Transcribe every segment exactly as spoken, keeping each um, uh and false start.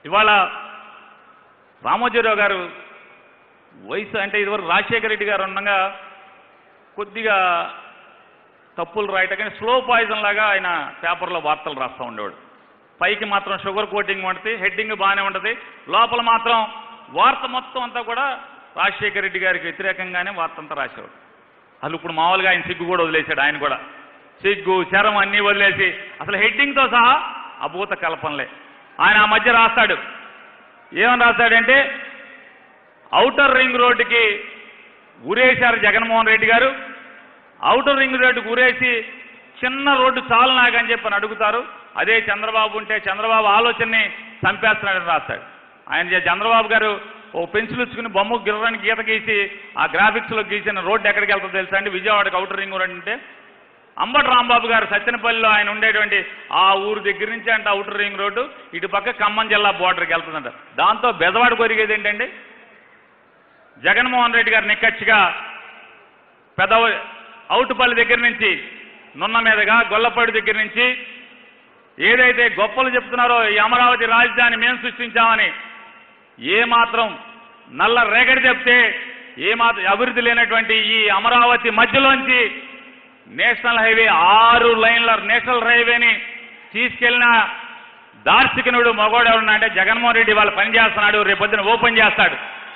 ఇవాళ రామోజీరావు గారు వయసు అంటే ఇదివరకు రాజశేఖర రెడ్డి గారు ఉండగా కొద్దిగా తప్పులు రాయటం కానీ స్లో పాయిజన్ లాగా ఆయన పేపర్లో వార్తలు రాస్తూ ఉండేవాడు. పైకి మాత్రం షుగర్ కోటింగ్ ఉంటుంది, హెడ్డింగ్ బాగానే ఉంటుంది, లోపల మాత్రం వార్త మొత్తం అంతా కూడా రాజశేఖర రెడ్డి గారికి వ్యతిరేకంగానే వార్త అంతా రాసేవాడు. అసలు ఇప్పుడు మామూలుగా ఆయన సిగ్గు కూడా వదిలేశాడు. ఆయన కూడా సిగ్గు శరం అన్నీ వదిలేసి అసలు హెడ్డింగ్తో సహా అభూత కల్పనలే. ఆయన ఆ మధ్య రాస్తాడు, ఏమని రాస్తాడంటే ఔటర్ రింగ్ రోడ్డుకి ఊరేశారు జగన్మోహన్ రెడ్డి గారు, ఔటర్ రింగ్ రోడ్డుకి ఊరేసి చిన్న రోడ్డు చాలు నాకని చెప్పని అడుగుతారు. అదే చంద్రబాబు ఉంటే చంద్రబాబు ఆలోచనని చంపేస్తున్నాడని రాస్తాడు. ఆయన చంద్రబాబు గారు ఓ పెన్సిల్ ఇచ్చుకుని బొమ్మ గిర్రానికి గీత గీసి ఆ గ్రాఫిక్స్లో గీసిన రోడ్డు ఎక్కడికి వెళ్తుందో తెలుసా అండి? విజయవాడకి ఔటర్ రింగ్ రోడ్ అంటే అంబటి రాంబాబు గారు సత్తెనపల్లిలో ఆయన ఉండేటువంటి ఆ ఊరు దగ్గర నుంచి అంటే ఔటర్ రింగ్ రోడ్డు ఇటు పక్క ఖమ్మం జిల్లా బోర్డర్కి వెళ్తుందంట. దాంతో బెదవాడ కొరిగేది ఏంటండి? జగన్మోహన్ రెడ్డి గారు నిక్కచ్చిగా పెద్ద అవుటుపల్లి దగ్గర నుంచి నున్న మీదుగా గొల్లపాడు దగ్గర నుంచి ఏదైతే గొప్పలు చెప్తున్నారో ఈ అమరావతి రాజధాని మేము సృష్టించామని ఏమాత్రం నల్ల రేగడి చెప్తే ఏమాత్రం అభివృద్ధి లేనటువంటి ఈ అమరావతి మధ్యలోంచి నేషనల్ హైవే ఆరు లైన్ల నేషనల్ హైవేని తీసుకెళ్లిన దార్శికనుడు మగోడెవరున్నా అంటే జగన్మోహన్ రెడ్డి వాళ్ళు పనిచేస్తున్నాడు, రేపొద్దున ఓపెన్ చేస్తాడు.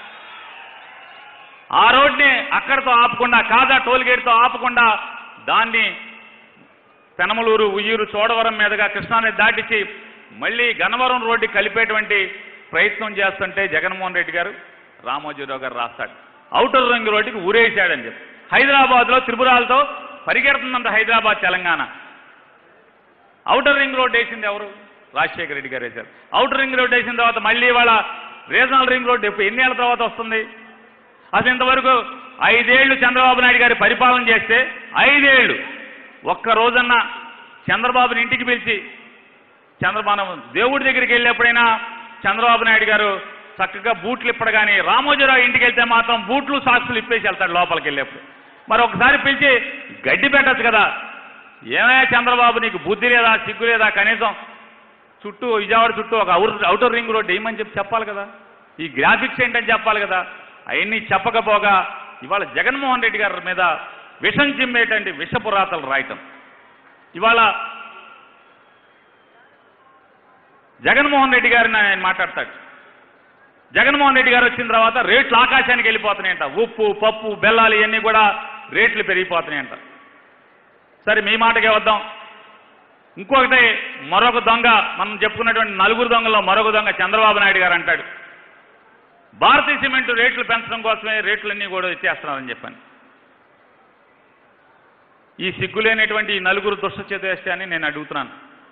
ఆ రోడ్ని అక్కడితో ఆపకుండా కాజా టోల్గేట్తో ఆపకుండా దాన్ని పెనమలూరు ఉయ్యూరు చోడవరం మీదుగా కృష్ణానది దాటించి మళ్ళీ గన్నవరం రోడ్డు కలిపేటువంటి ప్రయత్నం చేస్తుంటే జగన్మోహన్ రెడ్డి గారు రామోజీరావు గారు రాస్తాడు ఔటర్ రింగ్ రోడ్డుకి ఊరేశాడని చెప్పి. హైదరాబాద్లో త్రిపురాలతో పరిగెడుతుందంట Hyderabad Telangana. Outer ring road వేసింది ఎవరు? రాజశేఖర రెడ్డి గారు వేశారు. ఔటర్ రింగ్ రోడ్డు వేసిన తర్వాత మళ్ళీ వాళ్ళ రీజనల్ రింగ్ రోడ్డు ఎప్పుడు ఎన్నేళ్ల తర్వాత వస్తుంది? అసలు ఇంతవరకు ఐదేళ్లు చంద్రబాబు నాయుడు గారి పరిపాలన చేస్తే ఐదేళ్లు ఒక్క రోజన్నా చంద్రబాబుని ఇంటికి పిలిచి చంద్రబాబు దేవుడి దగ్గరికి వెళ్ళేప్పుడైనా చంద్రబాబు నాయుడు గారు చక్కగా బూట్లు ఇప్పడు కానీ రామోజీరావు ఇంటికి వెళ్తే మాత్రం బూట్లు సాక్సులు ఇప్పేసి వెళ్తాడు లోపలికి వెళ్ళేప్పుడు. మరి ఒకసారి పిలిచి గడ్డి పెట్టచ్చు కదా, ఏమైనా చంద్రబాబు నీకు బుద్ధి లేదా సిగ్గు లేదా, కనీసం చుట్టూ విజయవాడ చుట్టూ ఒక ఔటర్ రింగ్ రోడ్డు ఏమని చెప్పి చెప్పాలి కదా, ఈ గ్రాఫిక్స్ ఏంటని చెప్పాలి కదా. అవన్నీ చెప్పకపోగా ఇవాళ జగన్మోహన్ రెడ్డి గారి మీద విషం చిమ్మేటువంటి విషపురాతలు రాయటం. ఇవాళ జగన్మోహన్ రెడ్డి గారిని ఆయన మాట్లాడతాడు. జగన్మోహన్ రెడ్డి గారు వచ్చిన తర్వాత రేట్లు ఆకాశానికి వెళ్ళిపోతున్నాయంట. ఉప్పు పప్పు బెల్లాలు ఇవన్నీ కూడా రేట్లు పెరిగిపోతున్నాయంట. సరే మీ మాటకే వద్దాం. ఇంకొకటి మరొక దొంగ, మనం చెప్పుకున్నటువంటి నలుగురు దొంగల్లో మరొక దొంగ చంద్రబాబు నాయుడు గారు అంటాడు భారతీయ సిమెంట్ రేట్లు పెంచడం కోసమే రేట్లన్నీ కూడా ఎత్తేస్తున్నారని చెప్పాను. ఈ సిగ్గులేనటువంటి ఈ నలుగురు దుష్ట చేత అని నేను అడుగుతున్నాను.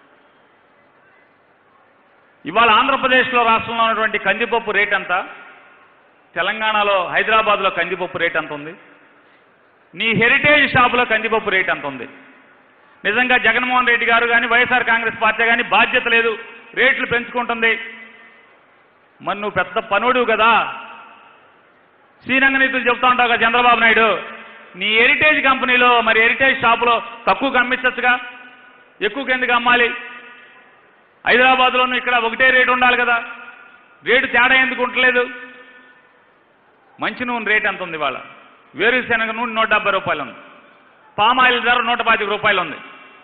ఇవాళ ఆంధ్రప్రదేశ్లో రాష్ట్రంలో ఉన్నటువంటి కందిపప్పు రేట్ ఎంత? తెలంగాణలో హైదరాబాద్లో కందిపప్పు రేట్ ఎంత ఉంది? నీ హెరిటేజ్ షాపులో కందిపప్పు రేట్ ఎంత ఉంది? నిజంగా జగన్మోహన్ రెడ్డి గారు కానీ వైఎస్ఆర్ కాంగ్రెస్ పార్టీ కానీ బాధ్యత లేదు, రేట్లు పెంచుకుంటుంది. మరి నువ్వు పెద్ద పనుడు కదా, శ్రీరంగ నీతులు చెప్తా ఉంటావు కదా చంద్రబాబు నాయుడు, నీ హెరిటేజ్ కంపెనీలో మరి హెరిటేజ్ షాపులో తక్కువగా అమ్మించచ్చుగా, ఎక్కువకి ఎందుకు అమ్మాలి? హైదరాబాద్లోనూ ఇక్కడ ఒకటే రేటు ఉండాలి కదా, రేటు తేడా ఎందుకు ఉండలేదు? మంచి నూనె రేట్ ఎంత ఉంది ఇవాళ? వేరుశనగ నూనె నూట డెబ్బై రూపాయలు ఉంది, పామాయిల్ ధర నూట పాతిక రూపాయలు ఉంది.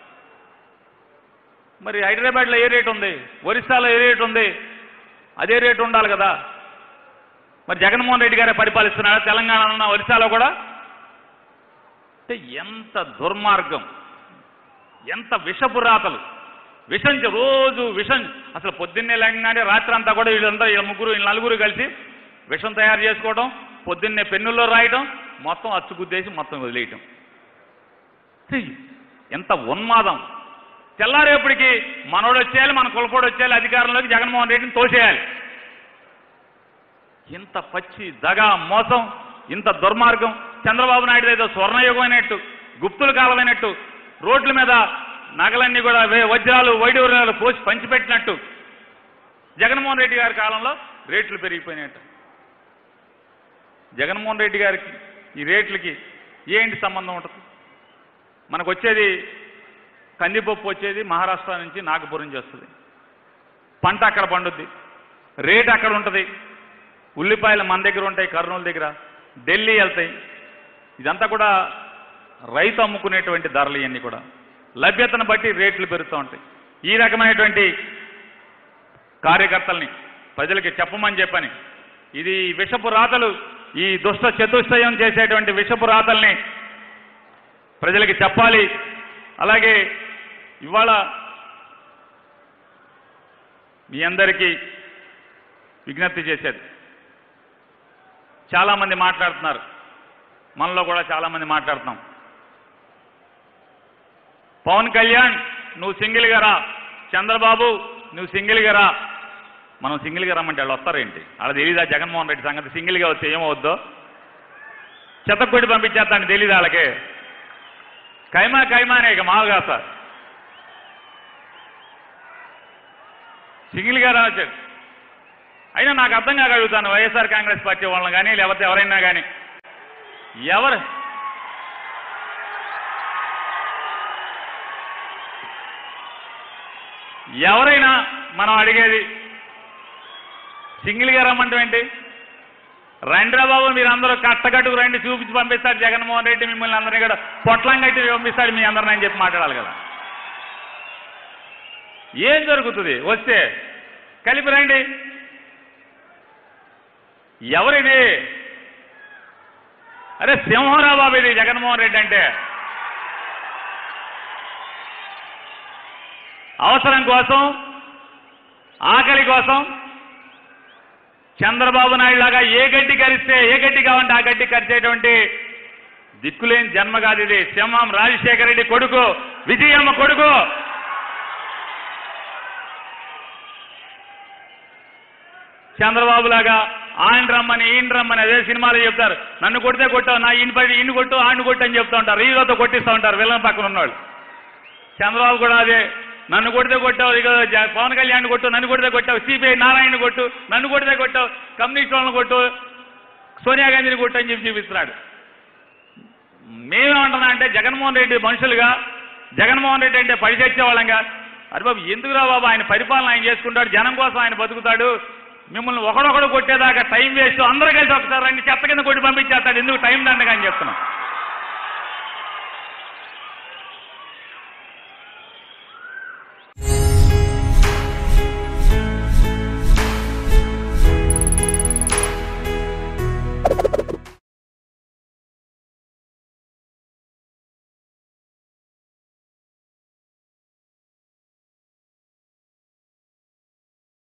మరి హైదరాబాద్లో ఏ రేటు ఉంది? ఒరిస్సాలో ఏ రేటు ఉంది? అదే రేటు ఉండాలి కదా. మరి జగన్మోహన్ రెడ్డి గారే పరిపాలిస్తున్నాడు తెలంగాణలో ఉన్న ఒరిస్సాలో కూడా. అంటే ఎంత దుర్మార్గం, ఎంత విషపురాతలు, విషం రోజు విషం. అసలు పొద్దున్నే లేకగానే రాత్రి అంతా కూడా వీళ్ళంతా వీళ్ళ ముగ్గురు వీళ్ళ నలుగురు కలిసి విషం తయారు చేసుకోవడం, పొద్దున్నే పెన్నుల్లో రాయటం, మొత్తం అచ్చుగుద్దేసి మొత్తం వదిలేయటం. ఎంత ఉన్మాదం. తెల్లారేపటికి మనోడు వచ్చేయాలి, మన కులపోడు వచ్చేయాలి, అధికారంలోకి జగన్మోహన్ రెడ్డిని తోసేయాలి. ఇంత పచ్చి దగా మోసం, ఇంత దుర్మార్గం. చంద్రబాబు నాయుడు ఏదో స్వర్ణయుగం అయినట్టు, గుప్తుల కాలమైనట్టు, రోడ్ల మీద నగలన్నీ కూడా వజ్రాలు వైడూర్యాలు పోసి పంచిపెట్టినట్టు జగన్మోహన్ రెడ్డి గారి కాలంలో రేట్లు పెరిగిపోయినట్టు. జగన్మోహన్ రెడ్డి గారికి ఈ రేట్లకి ఏంటి సంబంధం ఉంటుంది? మనకు వచ్చేది కందిపప్పు వచ్చేది మహారాష్ట్ర నుంచి నాగపురం నుంచి వస్తుంది, పంట అక్కడ పండుద్ది. రేట్ అక్కడ ఉంటుంది. ఉల్లిపాయలు మన దగ్గర ఉంటాయి, కర్నూలు దగ్గర, ఢిల్లీ వెళ్తాయి. ఇదంతా కూడా రైతు అమ్ముకునేటువంటి ధరలు. ఇవన్నీ కూడా లభ్యతను బట్టి రేట్లు పెరుగుతూ ఉంటాయి. ఈ రకమైనటువంటి కార్యకర్తల్ని ప్రజలకి చెప్పమని చెప్పని, ఇది విషపు రాతలు, ఈ దుష్ట చతుష్టయం చేసేటువంటి విషపు రాతల్ని ప్రజలకి చెప్పాలి. అలాగే ఇవాళ మీ అందరికీ విజ్ఞప్తి చేసేది, చాలామంది మాట్లాడుతున్నారు, మనలో కూడా చాలామంది మాట్లాడుతున్నాం. పవన్ కళ్యాణ్ నువ్వు సింగిల్గా రా, చంద్రబాబు నువ్వు సింగిల్గా రా. మనం సింగిల్గా రమ్మంటే వాళ్ళు వస్తారేంటి? అలా తెలీదా జగన్మోహన్ రెడ్డి సంగతి? సింగిల్గా వస్తే ఏమవుద్దో, చెత్తకొట్టి పంపించేస్తాను తెలీదా వాళ్ళకి? కైమా కైమానే ఇక మావుగా సార్, సింగిల్గా రావచ్చు. అయినా నాకు అర్థం కాక అడుగుతాను, వైఎస్ఆర్ కాంగ్రెస్ పార్టీ వాళ్ళని కానీ లేకపోతే ఎవరైనా కానీ, ఎవరు ఎవరైనా మనం అడిగేది సింగిల్గా రమ్మంటాం ఏంటి? రండిరా బాబు మీరు అందరూ కట్టకట్టుకు రండి, చూపించి పంపిస్తాడు జగన్మోహన్ రెడ్డి, మిమ్మల్ని అందరినీ కూడా పొట్లం కట్టి పంపిస్తాడు మీ అందరిని అని చెప్పి మాట్లాడాలి కదా. ఏం జరుగుతుంది? వస్తే కలిపి రండి. ఎవరిది? అరే సింహరా బాబు ఇది జగన్మోహన్ రెడ్డి అంటే. అవసరం కోసం, ఆకలి కోసం చంద్రబాబు నాయుడు లాగా ఏ గడ్డి కరిస్తే ఏ గడ్డి కావాలంటే ఆ గడ్డి కరిచేటువంటి దిక్కులేని జన్మ కాదు ఇది. సింహం రాజశేఖర రెడ్డి కొడుకు, విజయమ్మ కొడుకు. చంద్రబాబు లాగా ఆయన రమ్మని ఈయన రమ్మని అదే సినిమాలో చెప్తారు, నన్ను కొడితే కొట్టావు, నా ఈయన పడి ఈయన కొట్టు ఆయన కొట్టు అని చెప్తూ ఉంటారు, హీరోతో కొట్టిస్తూ ఉంటారు విలన్ పక్కన ఉన్నవాళ్ళు. చంద్రబాబు కూడా అదే, నన్ను కొడితే కొట్టావు, ఇక పవన్ కళ్యాణ్ కొట్టు, నన్ను కొడితే కొట్టావు, సిపిఐ నారాయణ కొట్టు, నన్ను కొడితే కొట్టావు, కమ్యూనిస్ట్ వాళ్ళని కొట్టు, సోనియా గాంధీని కొట్టు అని చెప్పి చూపిస్తున్నాడు. మేమేమంటున్నా అంటే జగన్మోహన్ రెడ్డి మనుషులుగా, జగన్మోహన్ రెడ్డి అంటే పడి తెచ్చేవాళ్ళంగా, అరే బాబు ఎందుకురా బాబు, ఆయన పరిపాలన ఆయన చేసుకుంటాడు, జనం కోసం ఆయన బతుకుతాడు, మిమ్మల్ని ఒకడొకడు కొట్టేదాకా టైం వేస్ట్, అందరూ కలిసి ఒకసారి రండి చెత్త కింద కొట్టి పంపించేస్తాడు, ఎందుకు టైం దండగా అని చెప్తున్నాం.